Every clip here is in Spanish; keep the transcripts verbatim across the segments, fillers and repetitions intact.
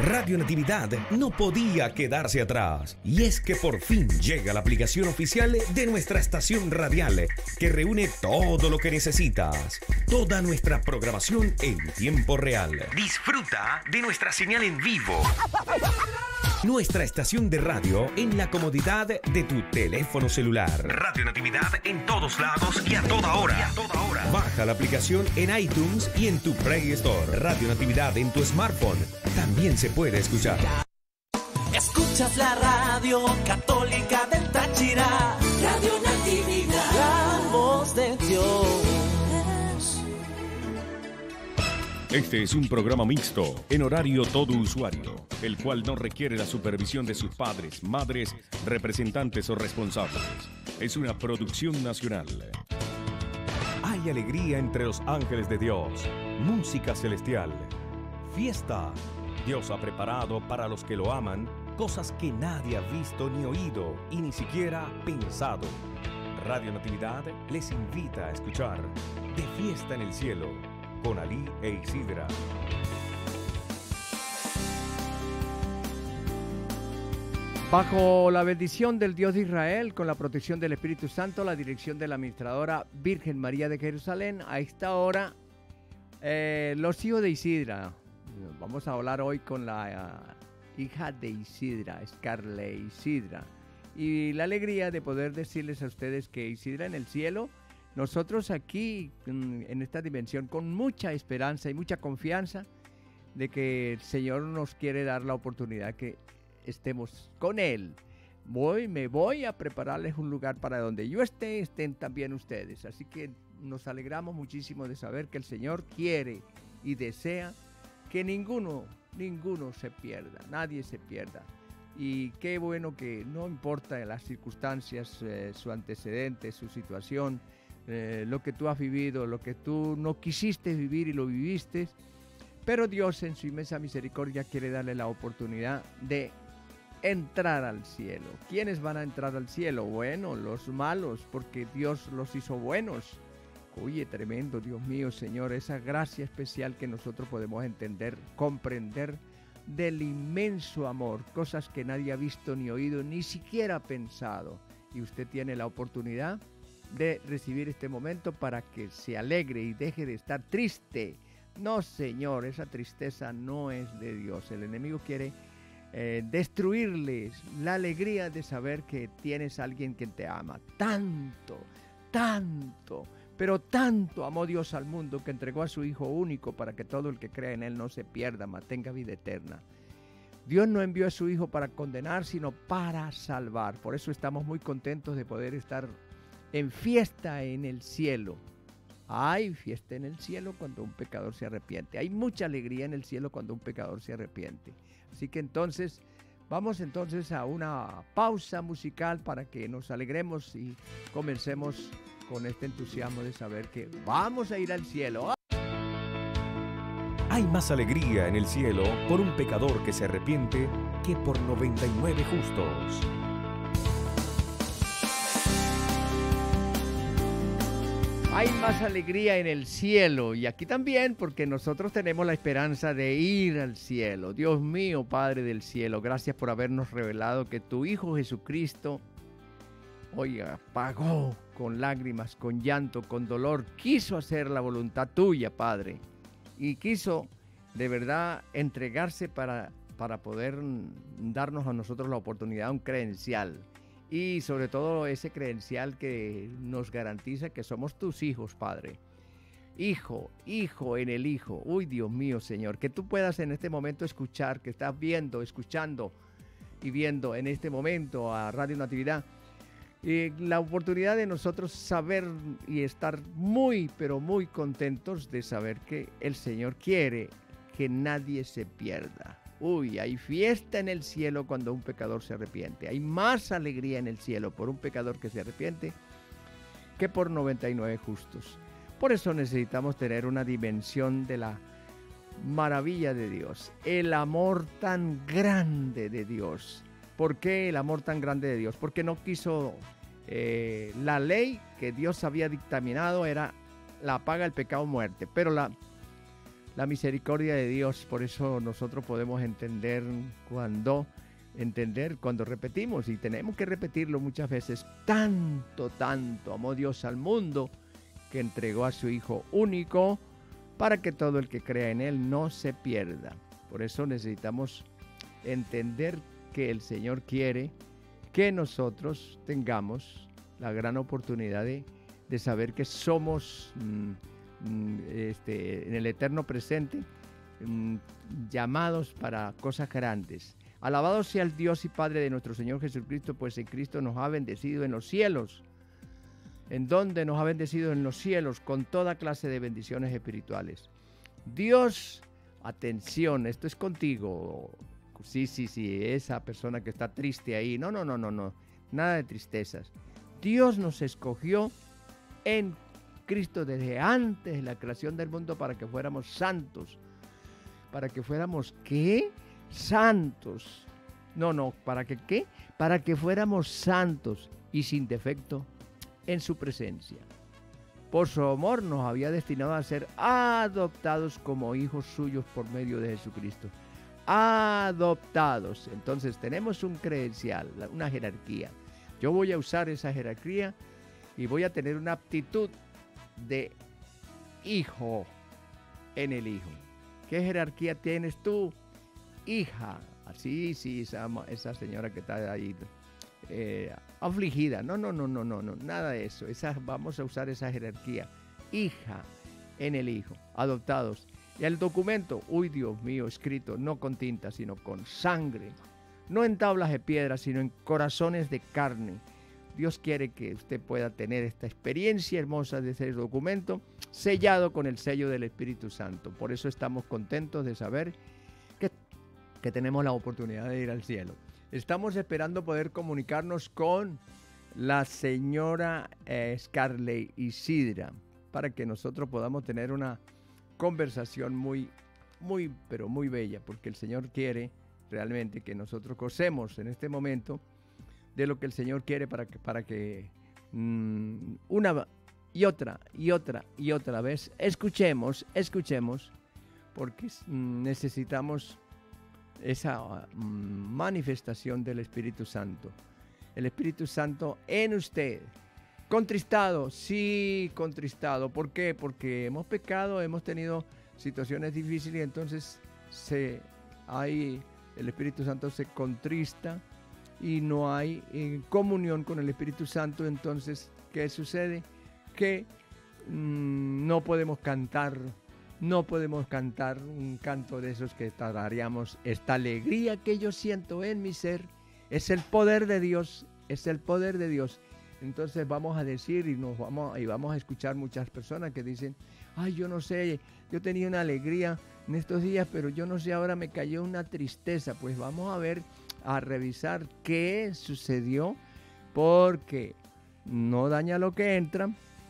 Radio Natividad no podía quedarse atrás. Y es que por fin llega la aplicación oficial de nuestra estación radial, que reúne todo lo que necesitas. Toda nuestra programación en tiempo real. Disfruta de nuestra señal en vivo. Nuestra estación de radio en la comodidad de tu teléfono celular. Radio Natividad en todos lados y a toda hora. Y a toda hora. Baja la aplicación en iTunes y en tu Play Store. Radio Natividad en tu smartphone también se puede escuchar. Escuchas la radio católica del Táchira. Radio Natividad. La voz de Dios. Este es un programa mixto, en horario todo usuario, el cual no requiere la supervisión de sus padres, madres, representantes o responsables. Es una producción nacional. Hay alegría entre los ángeles de Dios, música celestial, fiesta. Dios ha preparado para los que lo aman cosas que nadie ha visto ni oído y ni siquiera pensado. Radio Natividad les invita a escuchar De Fiesta en el Cielo, con Ali e Isidra. Bajo la bendición del Dios de Israel, con la protección del Espíritu Santo, la dirección de la administradora Virgen María de Jerusalén, a esta hora, eh, los hijos de Isidra. Vamos a hablar hoy con la uh, hija de Isidra, Scarlett Isidra. Y la alegría de poder decirles a ustedes que Isidra en el cielo, nosotros aquí en esta dimensión con mucha esperanza y mucha confianza de que el Señor nos quiere dar la oportunidad que estemos con Él. Voy, me voy a prepararles un lugar para donde yo esté, estén también ustedes. Así que nos alegramos muchísimo de saber que el Señor quiere y desea que ninguno, ninguno se pierda, nadie se pierda. Y qué bueno que no importa las circunstancias, eh, su antecedente, su situación, Eh, lo que tú has vivido, lo que tú no quisiste vivir y lo viviste, pero Dios en su inmensa misericordia quiere darle la oportunidad de entrar al cielo. ¿Quiénes van a entrar al cielo? Bueno, los malos, porque Dios los hizo buenos. Oye, tremendo, Dios mío, Señor, esa gracia especial que nosotros podemos entender, comprender del inmenso amor, cosas que nadie ha visto ni oído, ni siquiera pensado. Y usted tiene la oportunidad de recibir este momento para que se alegre y deje de estar triste. No, Señor, esa tristeza no es de Dios. El enemigo quiere eh, destruirles la alegría de saber que tienes a alguien que te ama. Tanto, tanto, pero tanto amó Dios al mundo que entregó a su Hijo único para que todo el que crea en Él no se pierda, mas tenga vida eterna. Dios no envió a su Hijo para condenar, sino para salvar. Por eso estamos muy contentos de poder estar en fiesta en el cielo. Hay fiesta en el cielo cuando un pecador se arrepiente. Hay mucha alegría en el cielo cuando un pecador se arrepiente. Así que entonces, vamos entonces a una pausa musical para que nos alegremos y comencemos con este entusiasmo de saber que vamos a ir al cielo. Hay más alegría en el cielo por un pecador que se arrepiente que por noventa y nueve justos. Hay más alegría en el cielo y aquí también porque nosotros tenemos la esperanza de ir al cielo. Dios mío, Padre del cielo, gracias por habernos revelado que tu Hijo Jesucristo, oiga, pagó con lágrimas, con llanto, con dolor, quiso hacer la voluntad tuya, Padre, y quiso de verdad entregarse para, para poder darnos a nosotros la oportunidad, un credencial. Y sobre todo ese credencial que nos garantiza que somos tus hijos, Padre. Hijo, hijo en el Hijo. Uy, Dios mío, Señor, que tú puedas en este momento escuchar, que estás viendo, escuchando y viendo en este momento a Radio Natividad. Y la oportunidad de nosotros saber y estar muy, pero muy contentos de saber que el Señor quiere que nadie se pierda. Uy, hay fiesta en el cielo cuando un pecador se arrepiente. Hay más alegría en el cielo por un pecador que se arrepiente que por noventa y nueve justos. Por eso necesitamos tener una dimensión de la maravilla de Dios, el amor tan grande de Dios. ¿Por qué el amor tan grande de Dios? Porque no quiso eh, la ley que Dios había dictaminado, era la paga del pecado, muerte, pero la la misericordia de Dios. Por eso nosotros podemos entender cuando, entender cuando repetimos, y tenemos que repetirlo muchas veces. Tanto, tanto amó Dios al mundo que entregó a su Hijo único para que todo el que crea en Él no se pierda. Por eso necesitamos entender que el Señor quiere que nosotros tengamos la gran oportunidad de, de saber que somos mmm, este, en el eterno presente mmm, llamados para cosas grandes. Alabado sea el Dios y Padre de nuestro Señor Jesucristo, pues en Cristo nos ha bendecido en los cielos. ¿En dónde nos ha bendecido? En los cielos, con toda clase de bendiciones espirituales. Dios, atención, esto es contigo. Sí, sí, sí, esa persona que está triste ahí. No, no, no, no, no. Nada de tristezas. Dios nos escogió en Cristo desde antes de la creación del mundo para que fuéramos santos. Para que fuéramos, ¿qué? Santos. No, no, ¿para que qué? Para que fuéramos santos y sin defecto en su presencia. Por su amor nos había destinado a ser adoptados como hijos suyos por medio de Jesucristo. Adoptados. Entonces tenemos un credencial, una jerarquía. Yo voy a usar esa jerarquía y voy a tener una aptitud de hijo en el Hijo. ¿Qué jerarquía tienes tú? Hija. Así, sí, esa, esa señora que está ahí eh, afligida. No, no, no, no, no, no, nada de eso. Esa, vamos a usar esa jerarquía. Hija en el Hijo. Adoptados. Y el documento, uy Dios mío, escrito no con tinta, sino con sangre. No en tablas de piedra, sino en corazones de carne. Dios quiere que usted pueda tener esta experiencia hermosa de ese documento sellado con el sello del Espíritu Santo. Por eso estamos contentos de saber que, que tenemos la oportunidad de ir al cielo. Estamos esperando poder comunicarnos con la señora eh, Scarlett Isidra para que nosotros podamos tener una conversación muy, muy, pero muy bella, porque el Señor quiere realmente que nosotros gocemos en este momento de lo que el Señor quiere para que, para que mmm, una y otra y otra y otra vez escuchemos, escuchemos, porque mmm, necesitamos esa mmm, manifestación del Espíritu Santo. El Espíritu Santo en usted. Contristado, sí, contristado. ¿Por qué? Porque hemos pecado, hemos tenido situaciones difíciles y entonces se, hay, el Espíritu Santo se contrista y no hay eh, comunión con el Espíritu Santo. Entonces, ¿qué sucede? Que mmm, no podemos cantar, no podemos cantar un canto de esos que tarareamos. Esta alegría que yo siento en mi ser es el poder de Dios, es el poder de Dios. Entonces vamos a decir y nos vamos y vamos a escuchar muchas personas que dicen, ay, yo no sé, yo tenía una alegría en estos días, pero yo no sé, ahora me cayó una tristeza. Pues vamos a ver, a revisar qué sucedió, porque no daña lo que entra.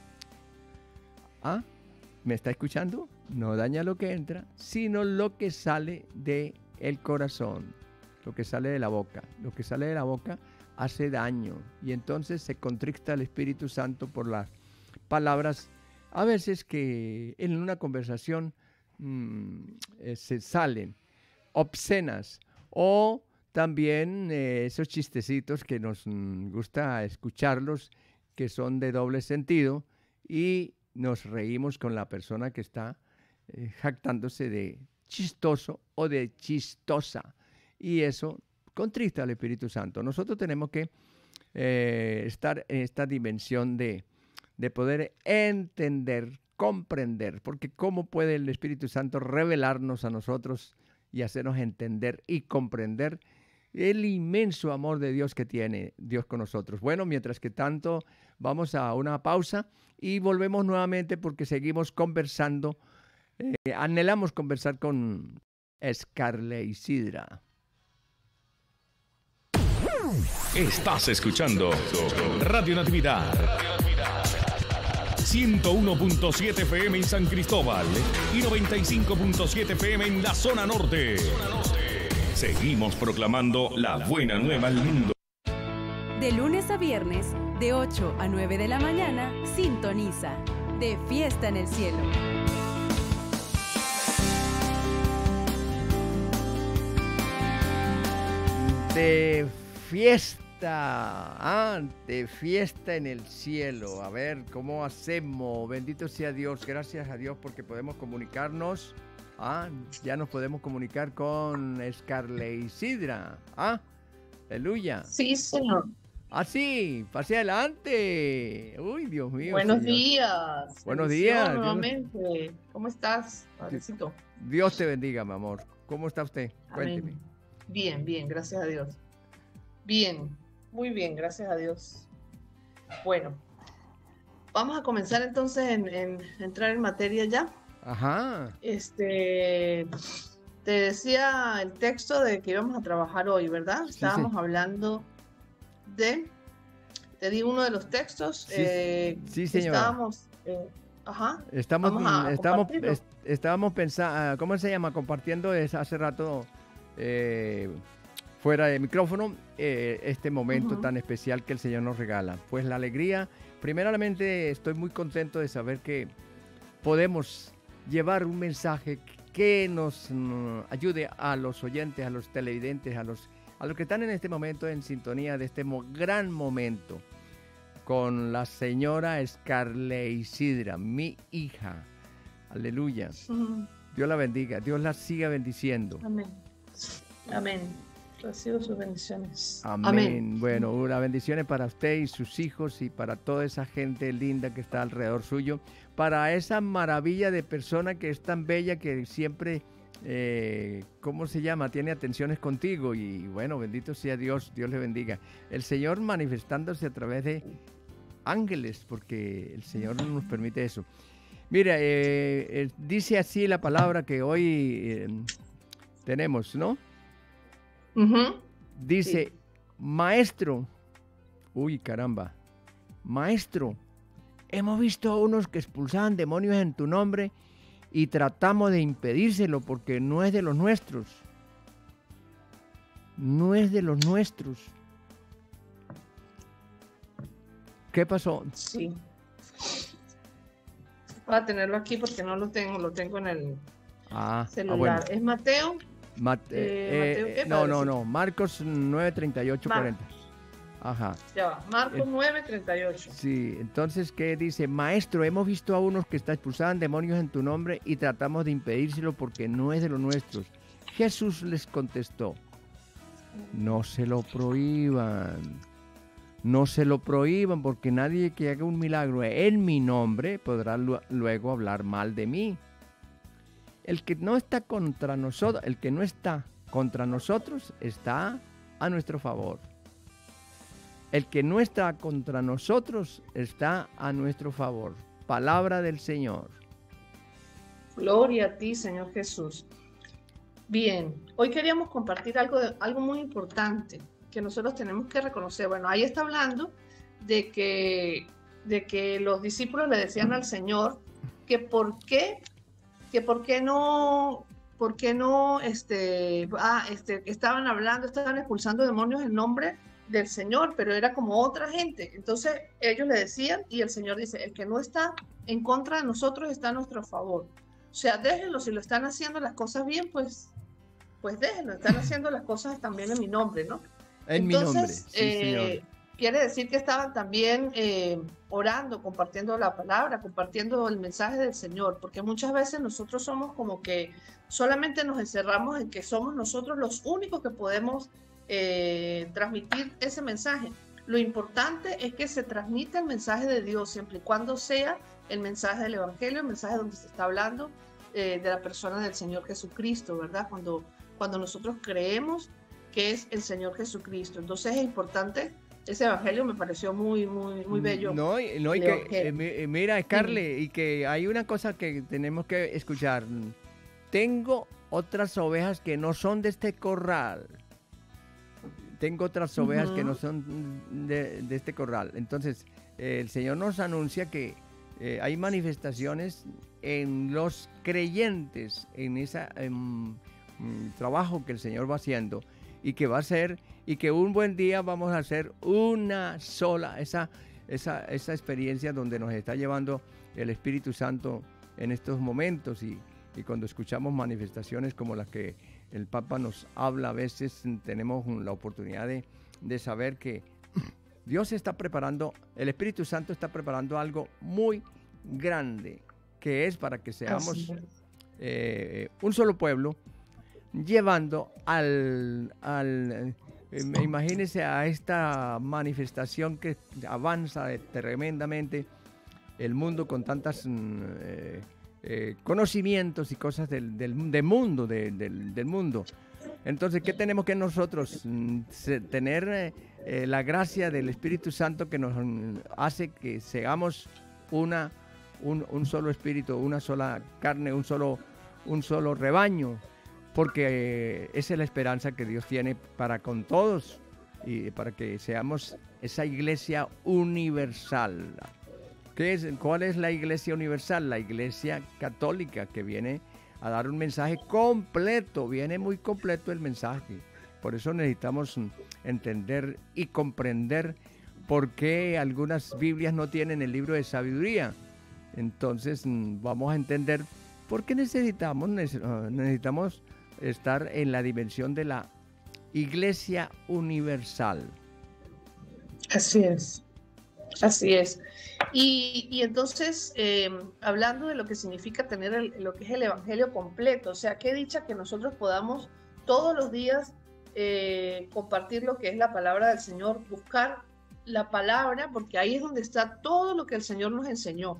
¿Ah? ¿Me está escuchando? No daña lo que entra, sino lo que sale del corazón, lo que sale de la boca. Lo que sale de la boca hace daño y entonces se contrista el Espíritu Santo por las palabras a veces que en una conversación mmm, eh, se salen obscenas, o también eh, esos chistecitos que nos mmm, gusta escucharlos, que son de doble sentido, y nos reímos con la persona que está eh, jactándose de chistoso o de chistosa, y eso contrista al Espíritu Santo. Nosotros tenemos que eh, estar en esta dimensión de, de poder entender, comprender, porque ¿cómo puede el Espíritu Santo revelarnos a nosotros y hacernos entender y comprender el inmenso amor de Dios que tiene Dios con nosotros? Bueno, mientras que tanto, vamos a una pausa y volvemos nuevamente porque seguimos conversando, eh, anhelamos conversar con Scarlett Isidra. Estás escuchando Radio Natividad ciento uno punto siete F M en San Cristóbal y noventa y cinco punto siete F M en la zona norte. Seguimos proclamando la buena nueva al mundo. De lunes a viernes, de ocho a nueve de la mañana, sintoniza De Fiesta en el Cielo. de fiesta. Ah, de fiesta en el cielo. A ver, ¿cómo hacemos? Bendito sea Dios. Gracias a Dios porque podemos comunicarnos. Ah, ya nos podemos comunicar con Scarlett Isidra. Ah, aleluya. Sí, señor. Ah, sí, pase adelante. Uy, Dios mío. Buenos Señor. días. Buenos Bendición días. nuevamente. ¿Cómo estás, padrecito? Dios te bendiga, mi amor. ¿Cómo está usted? Amén. Cuénteme. Bien, bien, gracias a Dios. Bien, muy bien, gracias a Dios. Bueno, vamos a comenzar entonces en, en entrar en materia ya. Ajá. Este, te decía el texto de que íbamos a trabajar hoy, ¿verdad? Sí, Estábamos sí. hablando de, te di uno de los textos. Sí, eh, sí, señora. Estábamos, eh, ajá. Estamos, Vamos a estamos, compartirlo. est- estábamos pensando, ¿cómo se llama? Compartiendo es- hace rato eh, fuera de micrófono eh, este momento Ujú. tan especial que el Señor nos regala. Pues la alegría, primeramente estoy muy contento de saber que podemos llevar un mensaje que nos mm, ayude a los oyentes, a los televidentes, a los, a los que están en este momento en sintonía de este mo- gran momento con la señora Scarlett Isidra, mi hija. Aleluya. Ujú. Dios la bendiga. Dios la siga bendiciendo. Amén. Amén. Recibo sus bendiciones. Amén. Bueno, una bendiciones para usted y sus hijos y para toda esa gente linda que está alrededor suyo. Para esa maravilla de persona que es tan bella que siempre, eh, ¿cómo se llama? Tiene atenciones contigo. Y bueno, bendito sea Dios. Dios le bendiga. El Señor manifestándose a través de ángeles, porque el Señor nos permite eso. Mira, eh, eh, dice así la palabra que hoy eh, tenemos, ¿no? Ujú. Dice, Sí. maestro, uy caramba, maestro, hemos visto a unos que expulsaban demonios en tu nombre y tratamos de impedírselo porque no es de los nuestros. No es de los nuestros. ¿Qué pasó? Sí. Voy a tenerlo aquí porque no lo tengo, lo tengo en el Ah, ah, celular. bueno. Es Mateo. Mat- Eh, eh, Mateo, eh, ¿qué no, no, padrecito? no. Marcos nueve, treinta y ocho, Mar- cuarenta. Ajá. Ya va. Marcos Eh, nueve, treinta y ocho. Sí, entonces, ¿qué dice? Maestro, hemos visto a unos que está expulsaban demonios en tu nombre y tratamos de impedírselo porque no es de los nuestros. Jesús les contestó, no se lo prohíban, no se lo prohíban porque nadie que haga un milagro en mi nombre podrá lu- luego hablar mal de mí. El que no está contra nosotros, el que no está contra nosotros está a nuestro favor. El que no está contra nosotros está a nuestro favor. Palabra del Señor. Gloria a ti, Señor Jesús. Bien, hoy queríamos compartir algo, de- algo muy importante que nosotros tenemos que reconocer. Bueno, ahí está hablando de que, de que los discípulos le decían al Señor que por qué, que por qué no, por qué no, este, ah, este, estaban hablando, estaban expulsando demonios en nombre del Señor, pero era como otra gente. Entonces ellos le decían y el Señor dice, el que no está en contra de nosotros está a nuestro favor. O sea, déjenlo, si lo están haciendo las cosas bien, pues, pues déjenlo, están haciendo las cosas también en mi nombre, ¿no? En Entonces, mi nombre. Sí, eh, Señor. quiere decir que estaban también eh, orando, compartiendo la palabra, compartiendo el mensaje del Señor, porque muchas veces nosotros somos como que solamente nos encerramos en que somos nosotros los únicos que podemos eh, transmitir ese mensaje. Lo importante es que se transmita el mensaje de Dios siempre y cuando sea el mensaje del Evangelio, el mensaje donde se está hablando eh, de la persona del Señor Jesucristo, ¿verdad? Cuando, cuando nosotros creemos que es el Señor Jesucristo. Entonces es importante, ese Evangelio me pareció muy, muy, muy bello. No, y- no, y el que, Evangelio. eh, mi- eh, mira, Scarlett, y que hay una cosa que tenemos que escuchar. Tengo otras ovejas que no son de este corral. Tengo otras ovejas que Ujú. no son de, de este corral. Entonces, eh, el Señor nos anuncia que eh, hay manifestaciones en los creyentes, en ese trabajo que el Señor va haciendo y que va a ser, y que un buen día vamos a hacer una sola, esa, esa, esa experiencia donde nos está llevando el Espíritu Santo en estos momentos y, y cuando escuchamos manifestaciones como las que el Papa nos habla, a veces tenemos la oportunidad de, de saber que Dios está preparando, el Espíritu Santo está preparando algo muy grande, que es para que seamos eh, un solo pueblo, llevando al, al eh, imagínense a esta manifestación que avanza tremendamente el mundo con tantas eh, eh, conocimientos y cosas del, del, del mundo, de, del, del mundo. Entonces, ¿qué tenemos que nosotros? Se, tener eh, eh, la gracia del Espíritu Santo que nos hace que seamos una, un, un solo espíritu, una sola carne, un solo, un solo rebaño, porque eh, esa es la esperanza que Dios tiene para con todos y para que seamos esa iglesia universal. ¿Qué es, ¿Cuál es la iglesia universal? La iglesia católica, que viene a dar un mensaje completo, viene muy completo el mensaje. Por eso necesitamos entender y comprender por qué algunas Biblias no tienen el libro de sabiduría. Entonces vamos a entender por qué necesitamos, necesitamos estar en la dimensión de la iglesia universal. Así es, así es. Y, y entonces, eh, hablando de lo que significa tener el, lo que es el evangelio completo, o sea, qué dicha que nosotros podamos todos los días eh, compartir lo que es la palabra del Señor, buscar la palabra, porque ahí es donde está todo lo que el Señor nos enseñó.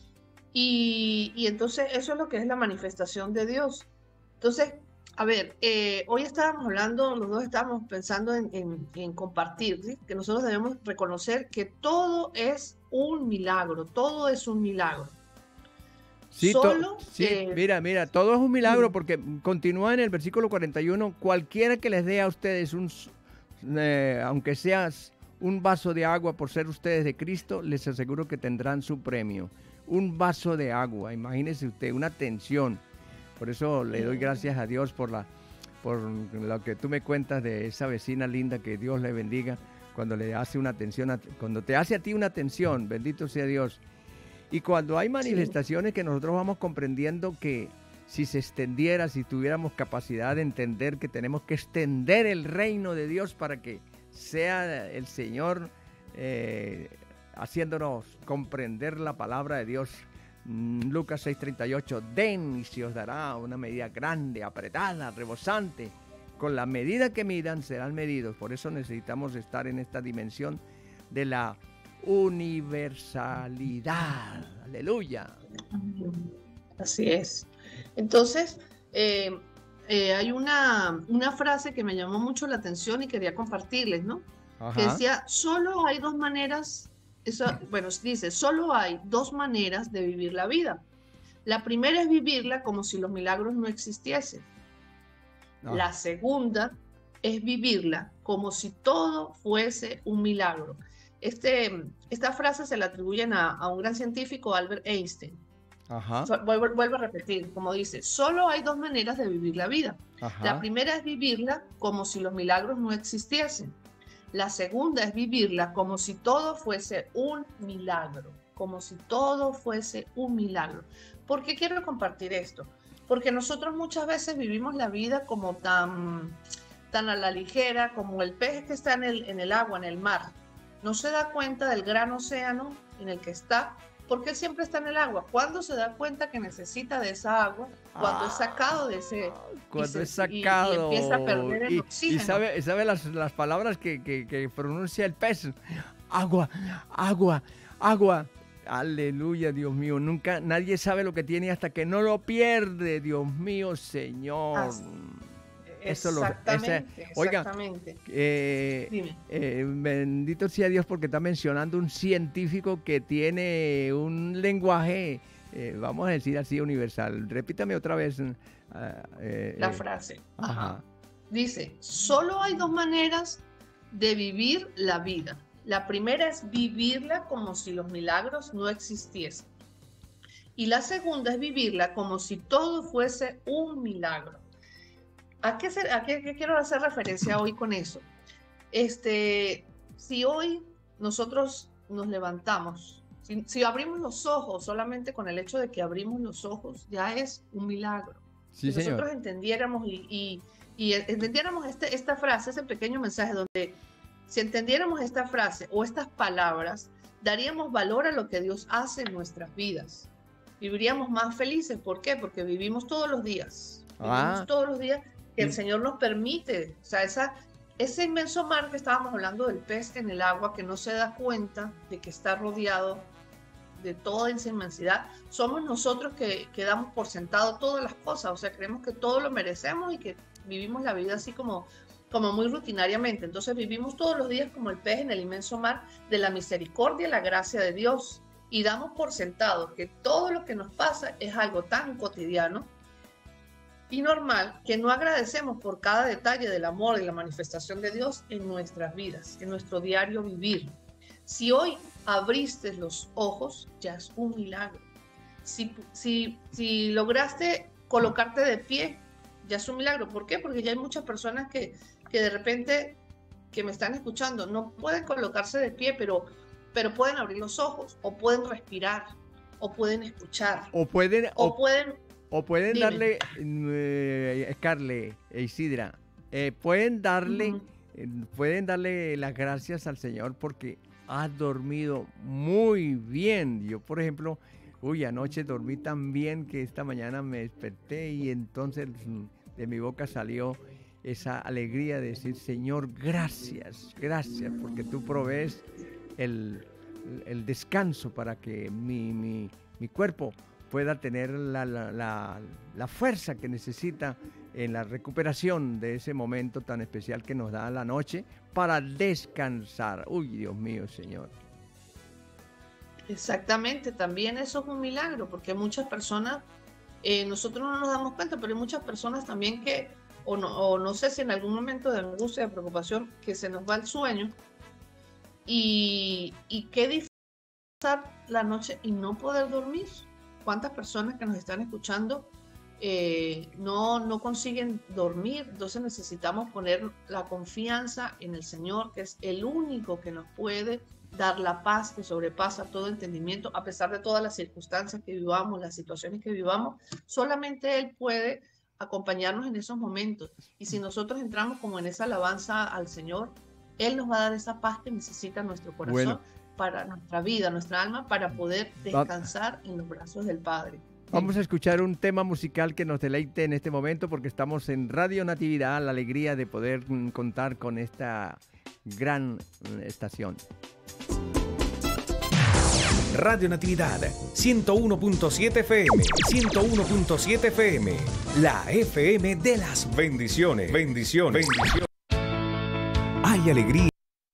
Y, y entonces eso es lo que es la manifestación de Dios. Entonces, a ver, eh, hoy estábamos hablando, los dos estábamos pensando en, en, en compartir, ¿sí? Que nosotros debemos reconocer que todo es un milagro, todo es un milagro. Sí, Solo, sí eh, mira, mira, todo es un milagro sí. Porque continúa en el versículo cuarenta y uno, cualquiera que les dé a ustedes, un, eh, aunque seas un vaso de agua por ser ustedes de Cristo, les aseguro que tendrán su premio. Un vaso de agua, imagínese usted, una atención. Por eso le doy gracias a Dios por, la, por lo que tú me cuentas de esa vecina linda, que Dios le bendiga cuando le hace una atención, a, cuando te hace a ti una atención, bendito sea Dios. Y cuando hay manifestaciones sí. que nosotros vamos comprendiendo que si se extendiera, si tuviéramos capacidad de entender que tenemos que extender el reino de Dios para que sea el Señor eh, haciéndonos comprender la palabra de Dios. Lucas seis treinta y ocho, den y se os dará una medida grande, apretada, rebosante. Con la medida que midan serán medidos. Por eso necesitamos estar en esta dimensión de la universalidad. Aleluya. Así es. Entonces, eh, eh, hay una, una frase que me llamó mucho la atención y quería compartirles, ¿no? Ajá. Que decía, solo hay dos maneras. Eso, bueno, dice, solo hay dos maneras de vivir la vida. La primera es vivirla como si los milagros no existiesen. No. La segunda es vivirla como si todo fuese un milagro. Este, esta frase se la atribuyen a, a un gran científico, Albert Einstein. Ajá. So, vuelvo, vuelvo a repetir, como dice, solo hay dos maneras de vivir la vida. Ajá. La primera es vivirla como si los milagros no existiesen. La segunda es vivirla como si todo fuese un milagro, como si todo fuese un milagro. ¿Por qué quiero compartir esto? Porque nosotros muchas veces vivimos la vida como tan, tan a la ligera, como el pez que está en el, en el agua, en el mar. No se da cuenta del gran océano en el que está, porque él siempre está en el agua. ¿Cuándo se da cuenta que necesita de esa agua? Cuando ah, es sacado de ese... Cuando se, es sacado. Y, y empieza a perder el y, oxígeno. Y sabe, sabe las, las palabras que, que, que pronuncia el pez. Agua, agua, agua. Aleluya, Dios mío. Nunca, nadie sabe lo que tiene hasta que no lo pierde, Dios mío, Señor. Así. Eso exactamente, lo, ese, oiga, exactamente. Eh, eh, bendito sea Dios, porque está mencionando un científico que tiene un lenguaje, eh, vamos a decir así, universal. Repítame otra vez. Uh, eh, La eh, frase. Ajá. Ajá. Dice, solo hay dos maneras de vivir la vida. La primera es vivirla como si los milagros no existiesen. Y la segunda es vivirla como si todo fuese un milagro. ¿A qué, se, a qué, qué quiero hacer referencia hoy con eso? Este, si hoy nosotros nos levantamos, Si, si abrimos los ojos, solamente con el hecho de que abrimos los ojos, ya es un milagro. Sí, si señor. nosotros entendiéramos y, y, y entendiéramos este, esta frase, ese pequeño mensaje donde si entendiéramos esta frase o estas palabras, daríamos valor a lo que Dios hace en nuestras vidas. Viviríamos más felices. ¿Por qué? Porque vivimos todos los días. Vivimos Ah. todos los días que el Mm. Señor nos permite. O sea, esa, ese inmenso mar que estábamos hablando del pez en el agua que no se da cuenta de que está rodeado de toda esa inmensidad, somos nosotros que, que damos por sentado todas las cosas. O sea, creemos que todo lo merecemos y que vivimos la vida así como, como muy rutinariamente. Entonces vivimos todos los días como el pez en el inmenso mar de la misericordia y la gracia de Dios. Y damos por sentado que todo lo que nos pasa es algo tan cotidiano y normal que no agradecemos por cada detalle del amor y la manifestación de Dios en nuestras vidas, en nuestro diario vivir. Si hoy abriste los ojos, ya es un milagro. Si, si, si lograste colocarte de pie, ya es un milagro. ¿Por qué? Porque ya hay muchas personas que, que de repente, que me están escuchando, no pueden colocarse de pie, pero, pero pueden abrir los ojos, o pueden respirar, o pueden escuchar, O pueden, o, o, pueden... o pueden Dime. darle, eh, Scarlett e Isidra, eh, pueden darle, Ujú. eh, pueden darle las gracias al Señor porque has dormido muy bien. Yo, por ejemplo, uy, anoche dormí tan bien que esta mañana me desperté y entonces mm, de mi boca salió esa alegría de decir, Señor, gracias, gracias, porque tú provees el, el descanso para que mi, mi, mi cuerpo pueda tener la, la, la, la fuerza que necesita en la recuperación de ese momento tan especial que nos da la noche para descansar. Uy, Dios mío, Señor. Exactamente, también eso es un milagro, porque muchas personas, eh, nosotros no nos damos cuenta, pero hay muchas personas también que, o no, o no sé si en algún momento de angustia, de preocupación, que se nos va el sueño, y, y qué difícil pasar la noche y no poder dormir. ¿Cuántas personas que nos están escuchando eh, no, no consiguen dormir? Entonces necesitamos poner la confianza en el Señor, que es el único que nos puede dar la paz que sobrepasa todo entendimiento, a pesar de todas las circunstancias que vivamos, las situaciones que vivamos. Solamente Él puede acompañarnos en esos momentos. Y si nosotros entramos como en esa alabanza al Señor, Él nos va a dar esa paz que necesita nuestro corazón, Bueno, para nuestra vida, nuestra alma, para poder descansar en los brazos del Padre. vamos a escuchar un tema musical que nos deleite en este momento porque estamos en Radio Natividad, la alegría de poder mm, contar con esta gran mm, estación. Radio Natividad, ciento uno punto siete F M, ciento uno punto siete F M, la F M de las bendiciones. Bendiciones. Bendiciones. Hay alegría.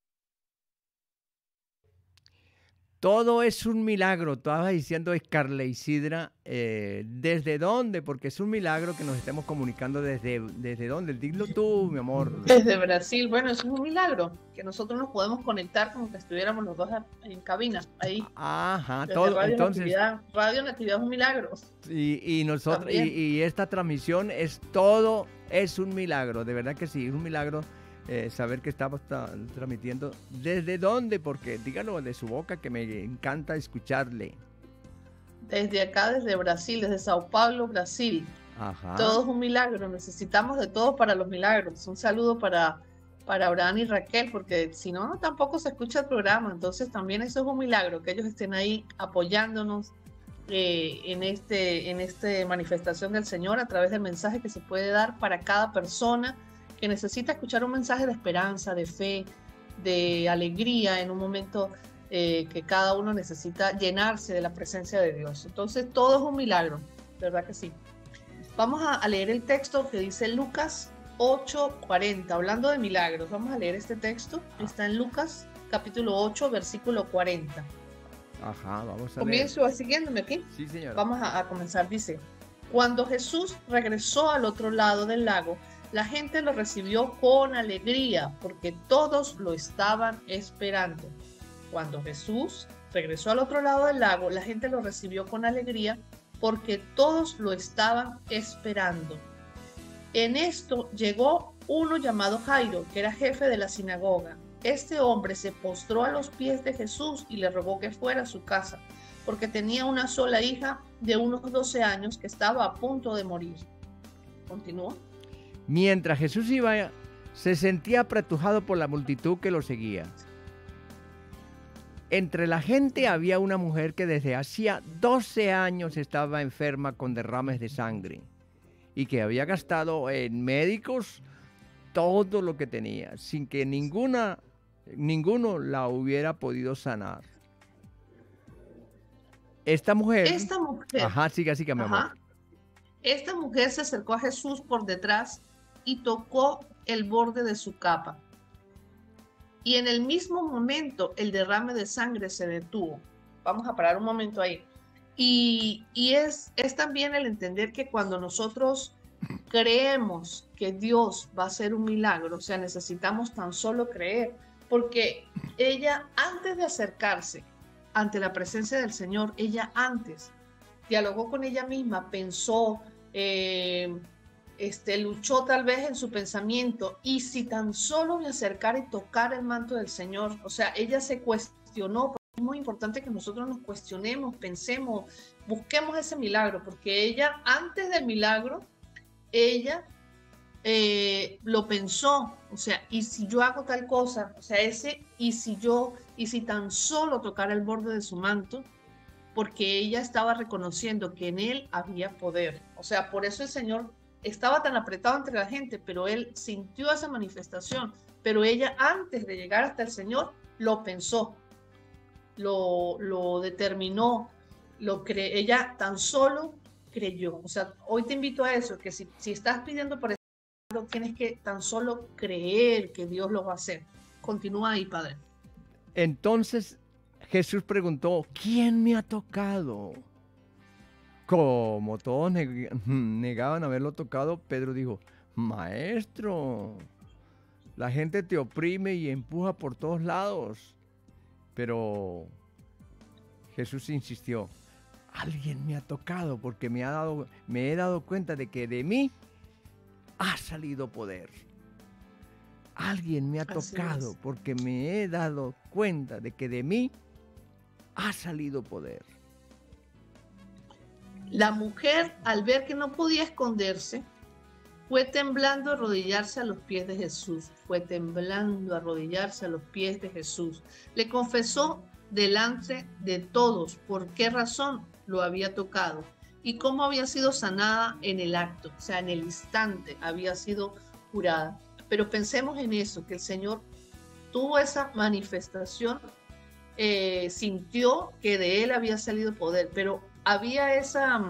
Todo es un milagro. Tú estabas diciendo, Scarlett Isidra, eh, ¿desde dónde? Porque es un milagro que nos estemos comunicando desde, desde dónde. Dilo tú, mi amor. Desde Brasil, bueno, eso es un milagro, que nosotros nos podemos conectar como que estuviéramos los dos en cabina, ahí. Ajá, Desde todo. Radio Entonces, Natividad. Radio Natividad es un milagro. y, y nosotros, y, También. y esta transmisión es todo, es un milagro. De verdad que sí, es un milagro. Eh, saber que estamos tra- transmitiendo. ¿Desde dónde? Porque dígalo de su boca, que me encanta escucharle. Desde acá, desde Brasil, desde Sao Paulo, Brasil. Ajá. Todo es un milagro, necesitamos de todo para los milagros. Un saludo para, para Abraham y Raquel, porque si no, no, tampoco se escucha el programa. Entonces también eso es un milagro, que ellos estén ahí apoyándonos eh, en este, en este manifestación del Señor a través del mensaje que se puede dar para cada persona que necesita escuchar un mensaje de esperanza, de fe, de alegría en un momento eh, que cada uno necesita llenarse de la presencia de Dios. Entonces todo es un milagro, ¿verdad que sí? Vamos a, a leer el texto que dice Lucas ocho cuarenta, hablando de milagros. Vamos a leer este texto, está en Lucas capítulo ocho, versículo cuarenta. Ajá, vamos a leer. Comienzo a siguiéndome aquí. Sí, señora. Vamos a, a comenzar, dice, cuando Jesús regresó al otro lado del lago, la gente lo recibió con alegría porque todos lo estaban esperando. Cuando Jesús regresó al otro lado del lago, la gente lo recibió con alegría porque todos lo estaban esperando. En esto llegó uno llamado Jairo, que era jefe de la sinagoga. Este hombre se postró a los pies de Jesús y le rogó que fuera a su casa, porque tenía una sola hija de unos doce años que estaba a punto de morir. Continúa. Mientras Jesús iba, se sentía apretujado por la multitud que lo seguía. Entre la gente había una mujer que desde hacía doce años estaba enferma con derrames de sangre y que había gastado en médicos todo lo que tenía, sin que ninguna, ninguno la hubiera podido sanar. Esta mujer... Esta mujer... Ajá, siga, siga, mi amor. Ajá. Esta mujer se acercó a Jesús por detrás y tocó el borde de su capa. Y en el mismo momento el derrame de sangre se detuvo. Vamos a parar un momento ahí. Y, y es, es también el entender que cuando nosotros creemos que Dios va a hacer un milagro, o sea, necesitamos tan solo creer, porque ella antes de acercarse ante la presencia del Señor, ella antes dialogó con ella misma, pensó, eh, este, luchó tal vez en su pensamiento, y si tan solo me acercara y tocara el manto del Señor, o sea, ella se cuestionó. Es muy importante que nosotros nos cuestionemos, pensemos, busquemos ese milagro, porque ella antes del milagro, ella eh, lo pensó, o sea, y si yo hago tal cosa, o sea, ese, y si yo, y si tan solo tocara el borde de su manto, porque ella estaba reconociendo que en él había poder. O sea, por eso el Señor estaba tan apretado entre la gente, pero él sintió esa manifestación, pero ella antes de llegar hasta el Señor lo pensó, lo, lo determinó, lo cre- ella tan solo creyó. O sea, hoy te invito a eso, que si, si estás pidiendo por eso, tienes que tan solo creer que Dios lo va a hacer. Continúa ahí, Padre. Entonces Jesús preguntó, ¿quién me ha tocado? Como todos neg- negaban haberlo tocado, Pedro dijo, Maestro, la gente te oprime y empuja por todos lados. Pero Jesús insistió, alguien me ha tocado porque me, ha dado, me he dado cuenta de que de mí ha salido poder. Alguien me ha Así tocado es. porque me he dado cuenta de que de mí ha salido poder. La mujer, al ver que no podía esconderse, fue temblando a arrodillarse a los pies de Jesús. Fue temblando a arrodillarse a los pies de Jesús. Le confesó delante de todos por qué razón lo había tocado y cómo había sido sanada en el acto, o sea, en el instante había sido curada. Pero pensemos en eso, que el Señor tuvo esa manifestación, eh, sintió que de él había salido poder, pero había esa,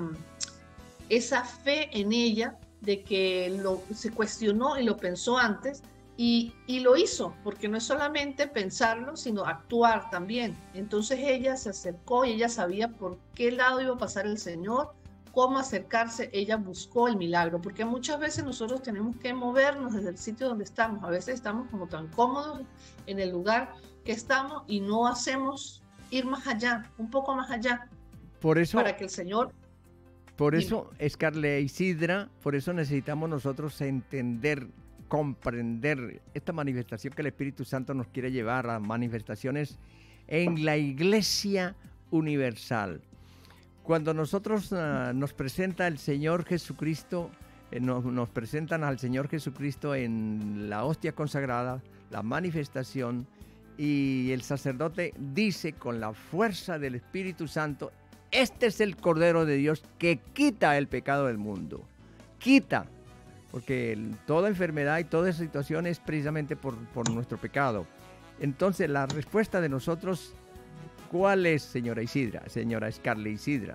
esa fe en ella de que lo, se cuestionó y lo pensó antes y, y lo hizo, porque no es solamente pensarlo, sino actuar también. Entonces ella se acercó y ella sabía por qué lado iba a pasar el Señor, cómo acercarse, ella buscó el milagro, porque muchas veces nosotros tenemos que movernos desde el sitio donde estamos. A veces estamos como tan cómodos en el lugar que estamos y no hacemos ir más allá, un poco más allá, Por eso, para que el Señor... por eso, Scarlett Isidra, por eso necesitamos nosotros entender, comprender esta manifestación que el Espíritu Santo nos quiere llevar a manifestaciones en la Iglesia Universal. Cuando nosotros uh, nos presenta el Señor Jesucristo, eh, nos, nos presentan al Señor Jesucristo en la hostia consagrada, la manifestación, y el sacerdote dice con la fuerza del Espíritu Santo, este es el Cordero de Dios que quita el pecado del mundo. Quita, porque el, toda enfermedad y toda situación es precisamente por, por nuestro pecado. Entonces, la respuesta de nosotros, ¿cuál es, señora Isidra, señora Scarlett Isidra?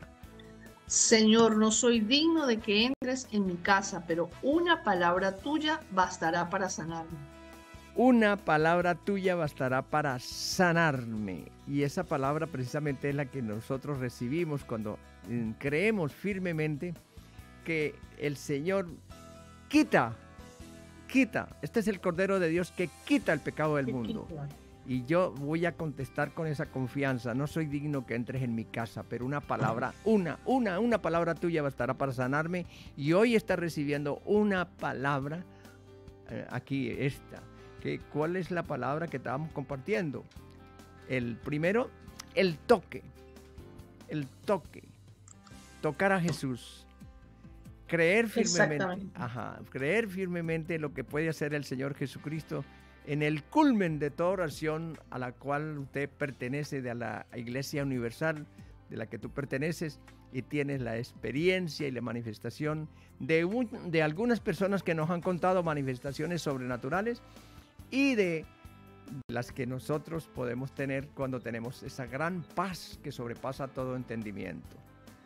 Señor, no soy digno de que entres en mi casa, pero una palabra tuya bastará para sanarme. Una palabra tuya bastará para sanarme. Y esa palabra precisamente es la que nosotros recibimos cuando creemos firmemente que el Señor quita, quita. Este es el Cordero de Dios que quita el pecado del mundo. Y yo voy a contestar con esa confianza. No soy digno que entres en mi casa, pero una palabra, una, una, una palabra tuya bastará para sanarme. Y hoy está recibiendo una palabra, eh, aquí esta, ¿Qué, ¿Cuál es la palabra que estábamos compartiendo? El primero, el toque. El toque. Tocar a Jesús. Creer firmemente. Ajá, creer firmemente lo que puede hacer el Señor Jesucristo en el culmen de toda oración a la cual usted pertenece, de la Iglesia Universal, de la que tú perteneces, y tienes la experiencia y la manifestación de, un, de algunas personas que nos han contado manifestaciones sobrenaturales y de las que nosotros podemos tener cuando tenemos esa gran paz que sobrepasa todo entendimiento.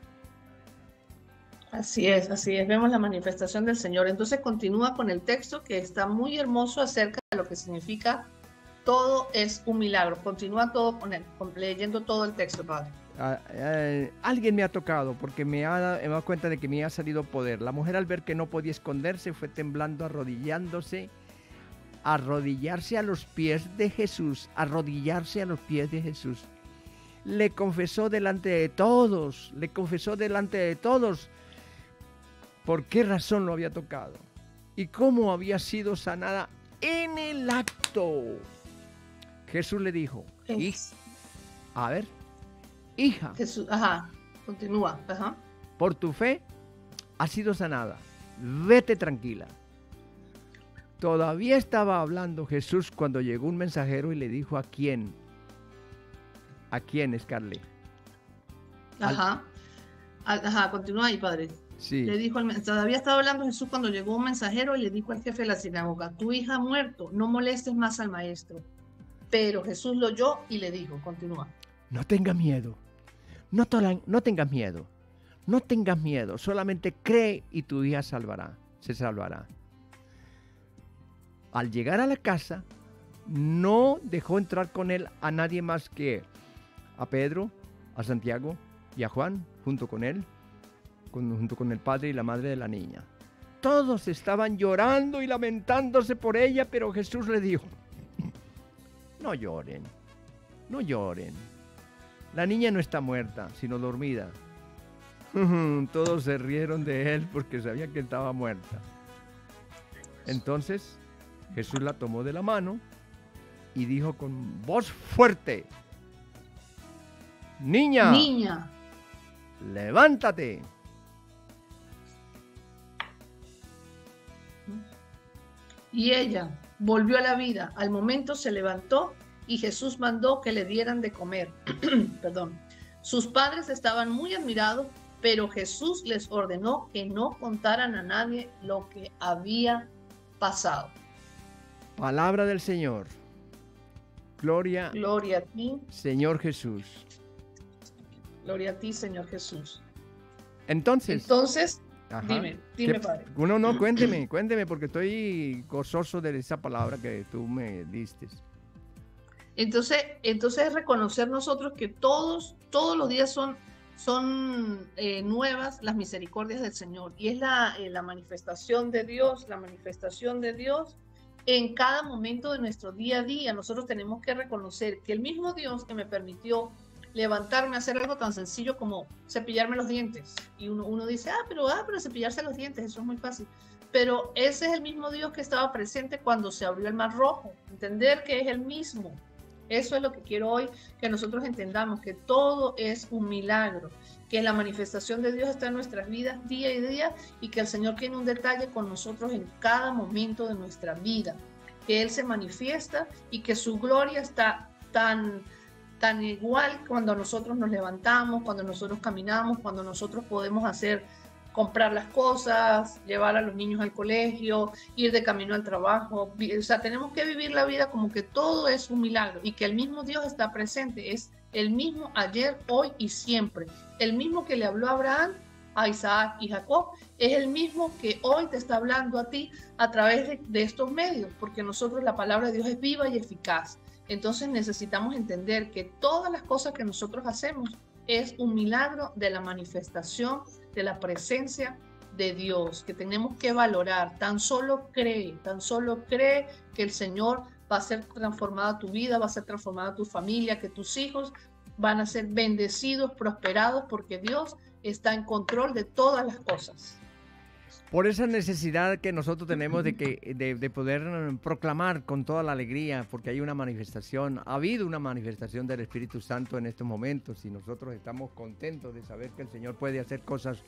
Así es, así es, vemos la manifestación del Señor. Entonces continúa con el texto que está muy hermoso acerca de lo que significa todo es un milagro. Continúa todo con él, con, leyendo todo el texto, Padre. Uh, uh, alguien me ha tocado porque me ha me dado cuenta de que me ha salido poder. La mujer, al ver que no podía esconderse, fue temblando, arrodillándose, arrodillarse a los pies de Jesús, arrodillarse a los pies de Jesús. Le confesó delante de todos, le confesó delante de todos por qué razón lo había tocado y cómo había sido sanada en el acto. Jesús le dijo, Es. a ver, hija, Jesús, ajá, continúa, ajá. por tu fe has sido sanada, vete tranquila. Todavía estaba hablando Jesús cuando llegó un mensajero y le dijo, ¿a quién? ¿A quién, Scarlett? Ajá, Al... ajá, continúa ahí, Padre. Sí. Le dijo, el... todavía estaba hablando Jesús cuando llegó un mensajero y le dijo al jefe de la sinagoga, tu hija ha muerto, no molestes más al maestro. Pero Jesús lo oyó y le dijo, continúa. No tengas miedo, no, tolan, no tengas miedo, no tengas miedo, solamente cree y tu hija salvará, se salvará. Al llegar a la casa, no dejó entrar con él a nadie más que a Pedro, a Santiago y a Juan, junto con él, con, junto con el padre y la madre de la niña. Todos estaban llorando y lamentándose por ella, pero Jesús le dijo, no lloren, no lloren. La niña no está muerta, sino dormida. Todos se rieron de él porque sabían que estaba muerta. Entonces Jesús la tomó de la mano y dijo con voz fuerte, niña, niña, levántate. Y ella volvió a la vida. Al momento se levantó y Jesús mandó que le dieran de comer. Perdón. Sus padres estaban muy admirados, pero Jesús les ordenó que no contaran a nadie lo que había pasado. Palabra del Señor. Gloria, Gloria a ti, Señor Jesús. Gloria a ti, Señor Jesús. Entonces, Entonces, ajá, dime, dime, ¿qué, Padre. No, no, cuénteme, cuénteme, porque estoy gozoso de esa palabra que tú me diste. Entonces, entonces reconocer nosotros que todos, todos los días son, son eh, nuevas las misericordias del Señor. Y es la, eh, la manifestación de Dios, la manifestación de Dios en cada momento de nuestro día a día. Nosotros tenemos que reconocer que el mismo Dios que me permitió levantarme a hacer algo tan sencillo como cepillarme los dientes. Y uno, uno dice, ah, pero, ah, pero cepillarse los dientes, eso es muy fácil. Pero ese es el mismo Dios que estaba presente cuando se abrió el Mar Rojo. Entender que es el mismo. Eso es lo que quiero hoy, que nosotros entendamos, que todo es un milagro, que la manifestación de Dios está en nuestras vidas día y día y que el Señor tiene un detalle con nosotros en cada momento de nuestra vida, que Él se manifiesta y que su gloria está tan, tan igual cuando nosotros nos levantamos, cuando nosotros caminamos, cuando nosotros podemos hacer comprar las cosas, llevar a los niños al colegio, ir de camino al trabajo. O sea, tenemos que vivir la vida como que todo es un milagro y que el mismo Dios está presente, es el mismo ayer, hoy y siempre. El mismo que le habló a Abraham, a Isaac y Jacob, es el mismo que hoy te está hablando a ti a través de, de estos medios, porque nosotros la palabra de Dios es viva y eficaz. Entonces necesitamos entender que todas las cosas que nosotros hacemos es un milagro de la manifestación de la presencia de Dios, que tenemos que valorar. Tan solo cree, tan solo cree que el Señor va a ser transformada tu vida, va a ser transformada tu familia, que tus hijos van a ser bendecidos, prosperados, porque Dios está en control de todas las cosas. Por esa necesidad que nosotros tenemos de, que, de, de poder proclamar con toda la alegría, porque hay una manifestación, ha habido una manifestación del Espíritu Santo en estos momentos y nosotros estamos contentos de saber que el Señor puede hacer cosas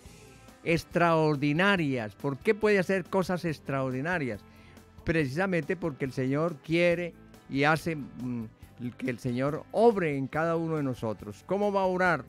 extraordinarias. ¿Por qué puede hacer cosas extraordinarias? Precisamente porque el Señor quiere y hace mmm, que el Señor obre en cada uno de nosotros. ¿Cómo va a orar?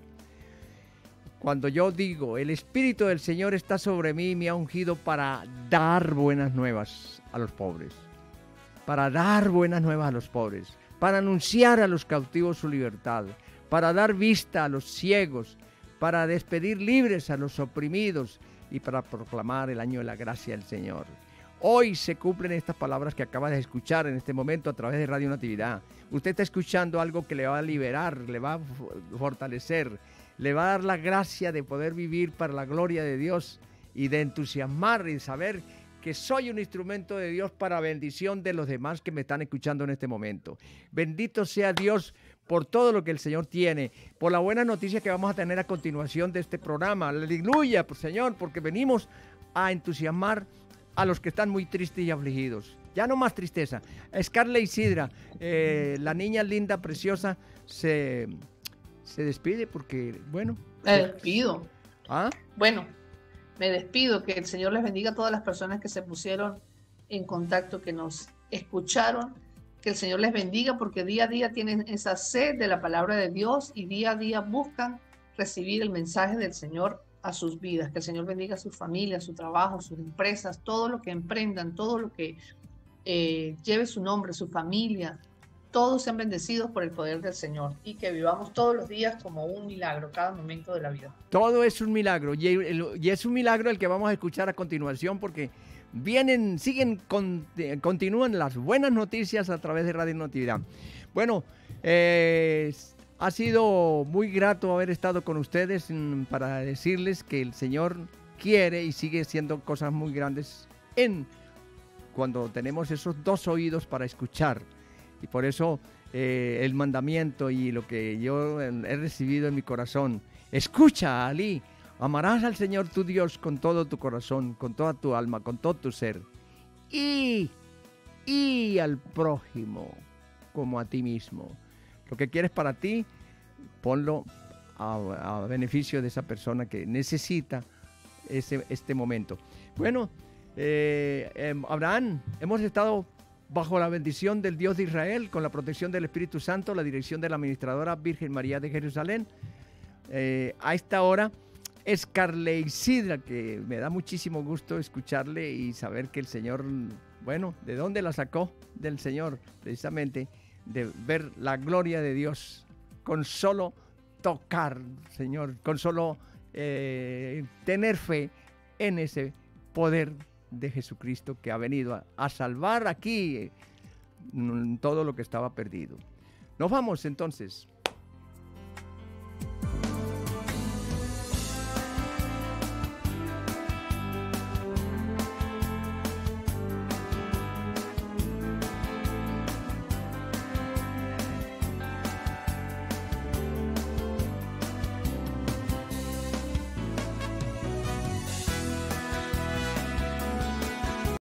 Cuando yo digo, el Espíritu del Señor está sobre mí y me ha ungido para dar buenas nuevas a los pobres, para dar buenas nuevas a los pobres, para anunciar a los cautivos su libertad, para dar vista a los ciegos, para despedir libres a los oprimidos y para proclamar el año de la gracia del Señor. Hoy se cumplen estas palabras que acaba de escuchar en este momento a través de Radio Natividad. Usted está escuchando algo que le va a liberar, le va a fortalecer, le va a dar la gracia de poder vivir para la gloria de Dios y de entusiasmar y saber que soy un instrumento de Dios para bendición de los demás que me están escuchando en este momento. Bendito sea Dios por todo lo que el Señor tiene, por la buena noticia que vamos a tener a continuación de este programa. Aleluya, pues, Señor, porque venimos a entusiasmar a los que están muy tristes y afligidos. Ya no más tristeza. Scarlett Isidra, eh, la niña linda, preciosa, se... se despide porque, bueno... Me despido. ¿Ah? Bueno, me despido. Que el Señor les bendiga a todas las personas que se pusieron en contacto, que nos escucharon. Que el Señor les bendiga porque día a día tienen esa sed de la palabra de Dios y día a día buscan recibir el mensaje del Señor a sus vidas. Que el Señor bendiga a sus familias, su trabajo, sus empresas, todo lo que emprendan, todo lo que eh, lleve su nombre, su familia. Todos sean bendecidos por el poder del Señor y que vivamos todos los días como un milagro, cada momento de la vida. Todo es un milagro y, el, y es un milagro el que vamos a escuchar a continuación porque vienen, siguen, con, continúan las buenas noticias a través de Radio Natividad. Bueno, eh, ha sido muy grato haber estado con ustedes para decirles que el Señor quiere y sigue haciendo cosas muy grandes en cuando tenemos esos dos oídos para escuchar. Y por eso eh, el mandamiento y lo que yo he recibido en mi corazón. Escucha, Ali, amarás al Señor tu Dios con todo tu corazón, con toda tu alma, con todo tu ser. Y, y al prójimo como a ti mismo. Lo que quieres para ti, ponlo a, a beneficio de esa persona que necesita ese, este momento. Bueno, eh, eh, Abraham, hemos estado bajo la bendición del Dios de Israel, con la protección del Espíritu Santo, la dirección de la administradora Virgen María de Jerusalén. Eh, a esta hora, Scarlett Isidra, que me da muchísimo gusto escucharle y saber que el Señor, bueno, ¿de dónde la sacó? Del Señor, precisamente, de ver la gloria de Dios con solo tocar, Señor, con solo eh, tener fe en ese poder de Jesucristo que ha venido a, a salvar aquí eh, todo lo que estaba perdido. Nos vamos entonces.